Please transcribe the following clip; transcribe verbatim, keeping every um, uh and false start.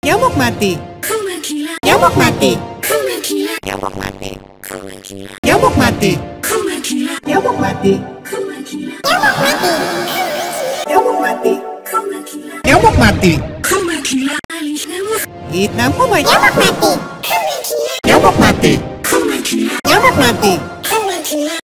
Nyamuk mati. Nyamuk mati. Nyamuk mati. Nyamuk mati. Nyamuk mati. Nyamuk mati. Nyamuk mati. Itnam kumay. Nyamuk mati. Nyamuk mati. Nyamuk mati.